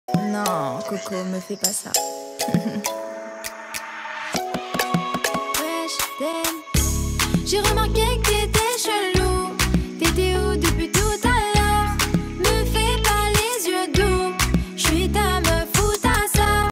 Non, Coco, me fais pas ça. Ouais, je t'aime. J'ai remarqué